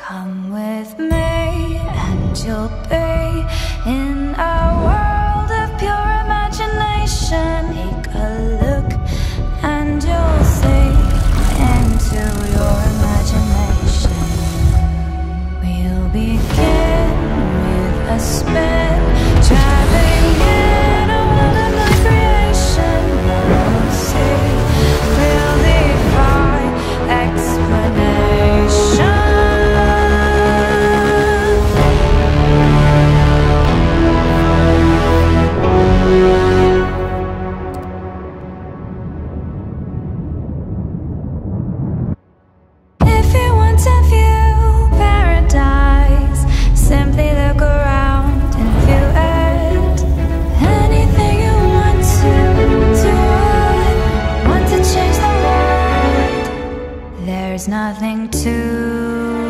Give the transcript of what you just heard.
Come with me and you'll be in a world of pure imagination. Take a look and you'll see into your imagination. We'll begin with a spin, traveling in a world of my creation. We'll see, we'll defy explanation. If you want to view paradise, simply look around and view it. Anything you want to do it. Want to change the world? There's nothing to